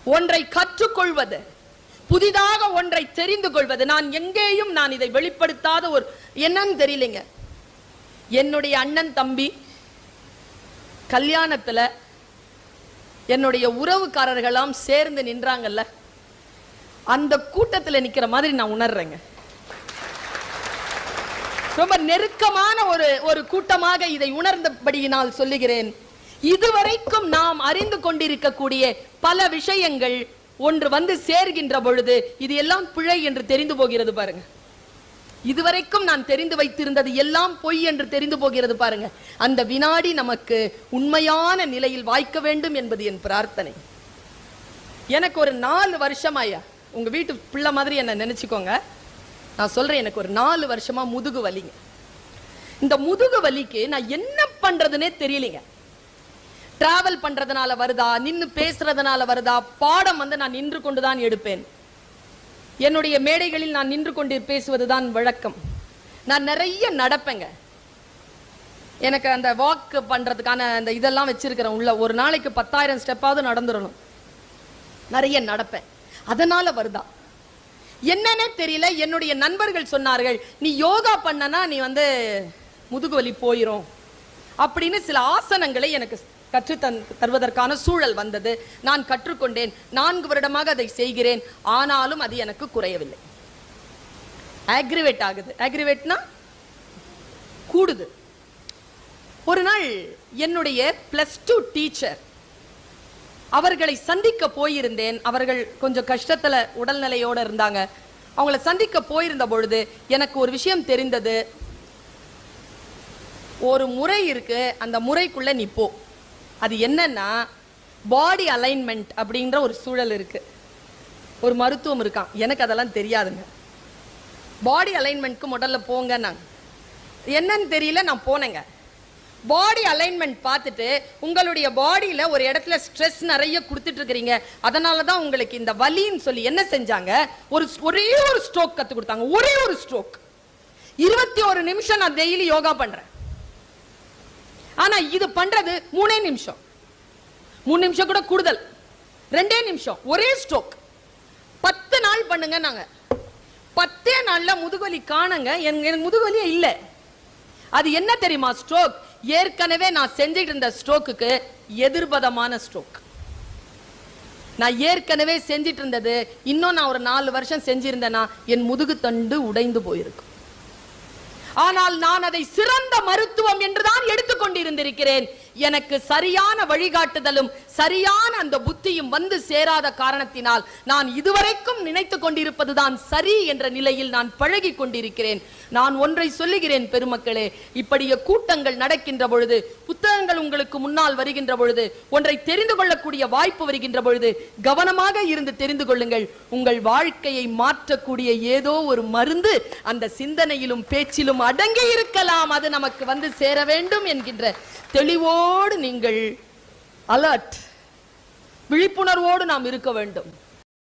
ஒன்றை கற்றுக்கொள்வது, புதிதாக ஒன்றை தெரிந்து கொள்வது. நான் எங்கேயும் நான் இதை வெளிப்படுத்தாத ஒரு என்னன்னு தெரியலைங்க. என்னுடைய அண்ணன் தம்பி கல்யாணத்துல என்னுடைய உறவுக்காரர்களாம் சேர்ந்து நின்றாங்கல்ல, அந்த கூட்டத்தில் நிக்கிற மாதிரி நான் உணர்றேங்க. ரொம்ப நெருக்கமான ஒரு கூட்டமாக இதை உணர்ந்தபடியினால் சொல்லுகிறேன். இதுவரைக்கும் நாம் அறிந்து கொண்டிருக்கக்கூடிய பல விஷயங்கள் ஒன்று வந்து சேர்கின்ற பொழுது இது எல்லாம் பிழை என்று தெரிந்து போகிறது பாருங்க. இதுவரைக்கும் நான் தெரிந்து வைத்திருந்தது எல்லாம் பொய் என்று தெரிந்து போகிறது பாருங்க. அந்த வினாடி நமக்கு உண்மையான நிலையில் வாய்க்க வேண்டும் என்பது என் பிரார்த்தனை. எனக்கு ஒரு 4 வருஷமாயா, உங்க வீட்டு பிள்ளை மாதிரி என்ன நினைச்சுக்கோங்க, நான் சொல்றேன், எனக்கு ஒரு 4 வருஷமா முதுகு வலிங்க. இந்த முதுகு வலிக்கு நான் என்ன பண்றதுன்னே தெரியலங்க. டிராவல் பண்றதுனால வருதா, நின்று பேசுறதுனால வருதா, பாடம் வந்து நான் நின்று கொண்டுதான் எடுப்பேன். என்னுடைய மேடைகளில் நான் நின்று கொண்டு பேசுவதுதான் வழக்கம். நான் நிறைய நடப்பேங்க. எனக்கு அந்த வாக் பண்றதுக்கான அந்த இதெல்லாம் வச்சிருக்கிறேன் உள்ள. ஒரு நாளைக்கு 10,000 ஸ்டெப்பாவது நடந்துடணும். நிறைய நடப்பேன். அதனால வருதா என்னன்னே தெரியல. என்னுடைய நண்பர்கள் சொன்னார்கள், நீ யோகா பண்ணனா நீ வந்து முதுகு வலி போயிரும் அப்படின்னு சில ஆசனங்களை எனக்கு கற்று தருவதற்கான சூழல் வந்தது. நான் கற்றுக்கொண்டேன். 4 வருடமாக அதை செய்கிறேன். ஆனாலும் அது எனக்கு குறையவில்லை. ஆக்ரிவேட் ஆகுது. ஆக்ரிவேட்னா கூடுது. ஒரு நாள் என்னுடைய +2 டீச்சர் அவர்களை சந்திக்க போயிருந்தேன். அவர்கள் கொஞ்சம் கஷ்டத்துல உடல்நிலையோட இருந்தாங்க. அவங்கள சந்திக்க போயிருந்த பொழுது எனக்கு ஒரு விஷயம் தெரிந்தது. ஒரு முறை இருக்கு, அந்த முறைக்குள்ள நீ போ. அது என்னன்னா பாடி அலைன்மெண்ட் அப்படின்ற ஒரு சூழல் இருக்கு. ஒரு மருத்துவம் இருக்கான். எனக்கு அதெல்லாம் தெரியாதுங்க. பாடி அலைன்மெண்ட்க்கு முதல்ல போங்க. நான் என்னன்னு தெரியல, நான் போனேங்க. பாடி அலைன்மெண்ட் பார்த்துட்டு, உங்களுடைய பாடியில ஒரு இடத்துல ஸ்ட்ரெஸ் நிறைய கொடுத்துட்டு இருக்கிறீங்க, அதனால தான் உங்களுக்கு இந்த வலின்னு சொல்லி என்ன செஞ்சாங்க, ஒரே ஒரு ஸ்ட்ரோக் கத்து கொடுத்தாங்க. ஒரே ஒரு ஸ்ட்ரோக். 21 நிமிஷம் நான் டெய்லி யோகா பண்றேன். ஆனா இது பண்றது 3 நிமிஷம். 3 நிமிஷம் கூட கூடுதல். 2 நிமிஷம். ஒரே ஸ்ட்ரோக். 10 நாள் பண்ணுங்க. நாங்க 10 நாள்ல முதுகுவலி காணுங்க. எனக்கு முதுகுவலியே இல்ல. அது என்ன தெரியுமா? ஸ்ட்ரோக். ஏற்கனவே நான் செஞ்சிட்டு இருந்த ஸ்ட்ரோக்குக்கு எதிர்பதமான ஸ்ட்ரோக். நான் ஏற்கனவே செஞ்சிட்டு இருந்தது, இன்னும் நான் ஒரு 4 வருஷம் செஞ்சிருந்தேன்னா என் முதுகு தண்டு உடைந்து போயிருக்கும். ஆனால் நான் அதை சிறந்த மருத்துவம் என்றுதான் எடுத்துக்கொண்டிருந்திருக்கிறேன். எனக்கு சரியான வழிகாட்டுதலும் சரியான அந்த புத்தியும் வந்து சேராத காரணத்தினால் நான் இதுவரைக்கும் நினைத்து கொண்டிருப்பதுதான் சரி என்ற நிலையில் நான் பழகி கொண்டிருக்கிறேன். நான் ஒன்றை சொல்லுகிறேன் பெருமக்களே, இப்படிய கூட்டங்கள் நடக்கின்ற பொழுது, புத்தகங்கள் உங்களுக்கு முன்னால் வருகின்ற பொழுது, ஒன்றை தெரிந்து கொள்ளக்கூடிய வாய்ப்பு வருகின்ற பொழுது கவனமாக இருந்து தெரிந்து கொள்ளுங்கள். உங்கள் வாழ்க்கையை மாற்றக்கூடிய ஏதோ ஒரு மருந்து அந்த சிந்தனையிலும் பேச்சிலும் அடங்கி இருக்கலாம். அது நமக்கு வந்து சேர வேண்டும் என்கின்ற தெளிவோடு நீங்கள் அலர்ட், விழிப்புணர்வோடு நாம் இருக்க வேண்டும்.